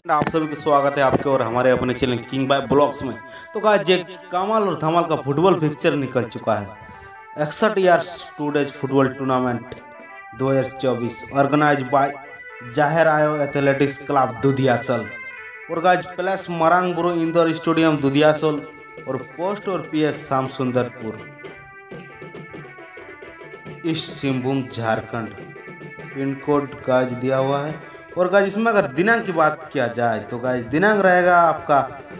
आप सभी का स्वागत है आपके और हमारे अपने चैनल किंग बाय ब्लॉग्स में। तो गाइस ये कमाल और धमाल का फुटबॉल पिक्चर निकल चुका है। 61 years two days football tournament 2024 organize by Jaher Ayo athletics club Dudhiyasal और guys plus Marangburu indoor stadium Dudhiyasal और पोस्ट और PS Shyam Sundarpur east Singhbhum Jharkhand. Pin code guys दिया हुआ है। और गाइस इसमें अगर दिनांक की बात किया जाए तो गाइस दिनांक रहेगा आपका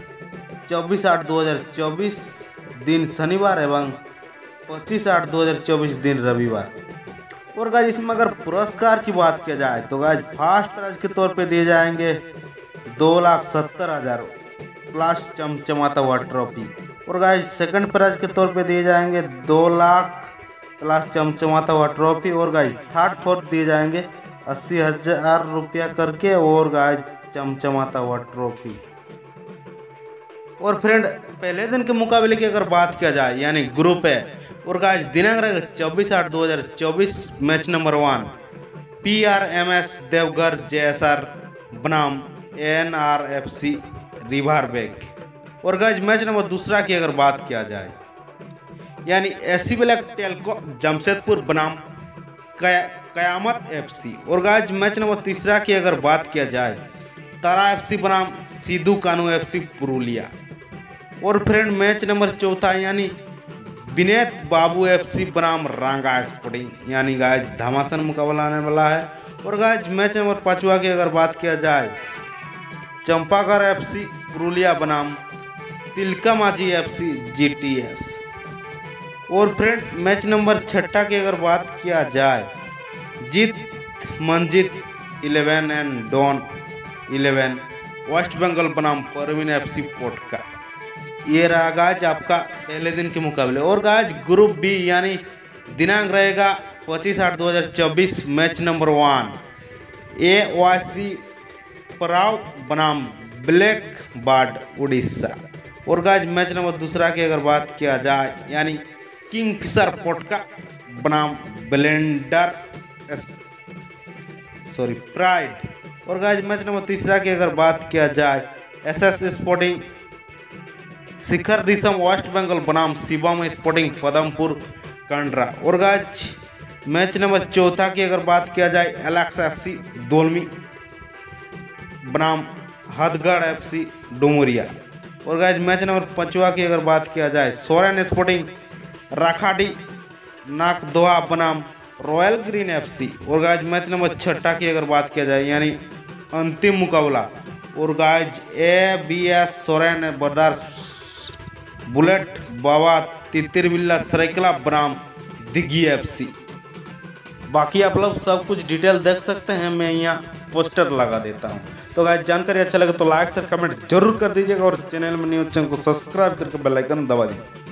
24/8/2024 दिन शनिवार एवं 25/8/2024 दिन रविवार। और गाइस इसमें अगर पुरस्कार की बात किया जाए तो गाइस फर्स्ट प्राइज के तौर पे दिए जाएंगे 2,70,000 प्लस चमचमाता हुआ ट्रॉफी। और गाइस सेकंड प्राइज के तौर पे दिए जाएंगे 2 लाख प्लस चमचमाता हुआ ट्रॉफी। और गाइस थर्ड फोर्थ दिए जाएंगे 80,000 रुपया करके और गाइस चमचमाता हुआ ट्रॉफी। और फ्रेंड पहले दिन के मुकाबले की अगर बात किया जाए यानी ग्रुप है और गाइस दिनांक रहेगा 24/8/2024 match number 1 PRMS Deoghar JSR बनाम NRFC रिवरबैक। और गाइस मैच नंबर दूसरा की अगर बात किया जाए यानी SC ब्लैक टेल्को जमशेदपुर बनाम कयामत FC। और गाइस मैच नंबर तीसरा की अगर बात किया जाए तारा FC बनाम सिद्धू कानू FC पुरुलिया। और फ्रेंड मैच नंबर चौथा यानी विनेत बाबू FC बनाम रांगा स्पोर्टिंग यानी गाइस घमासान मुकाबला आने वाला है। और गाइस मैच नंबर पांचवा की अगर बात किया जाए चंपागढ़ FC पुरुलिया बनाम तिलका माझी FC GTS। और फ्रेंड मैच नंबर छठा की अगर बात किया जाए Jeet Manjit 11 and Don 11 west Bengal बनाम परवीन FC पोटका। ये रहा गाइस आपका पहले दिन के मुकाबले। और गाइस ग्रुप बी यानी दिनांक रहेगा 25/8/2024 मैच नंबर 1 AYC पराव बनाम ब्लैक बर्ड उड़ीसा। और गाइस मैच नंबर दूसरा की अगर बात किया जाए यानी किंगफिशर पोटका बनाम ब्लेंडर प्राइड। और गाइस मैच नंबर तीसरा की अगर बात किया जाए SS sporting Shikhar Disam west Bengal बनाम शिवम स्पोर्टिंग पदमपुर कंड्रा। और गाइस मैच नंबर चौथा की अगर बात किया जाए एलेक्स FC दोलमी बनाम हदगढ़ FC डुमरिया। और गाइस मैच नंबर पांचवा की अगर बात किया जाए सोरेन स्पोर्टिंग राखाडी नाकदोहा बनाम रॉयल ग्रीन FC। और गाइस मैच नंबर छठा की अगर बात किया जाए यानी अंतिम मुकाबला और गाइस ABS सोरेन बरदार बुलेट बाबा तितिरबिल्ला सरायकला बनाम दिग्गी FC। बाकी आप लोग सब कुछ डिटेल देख सकते हैं, मैं यहाँ पोस्टर लगा देता हूँ। तो गाइस जानकारी अच्छा लगे तो लाइक शेयर कमेंट जरूर कर दीजिएगा और चैनल में न्यू चैनल को सब्सक्राइब करके बेल आइकन दबा दीजिए।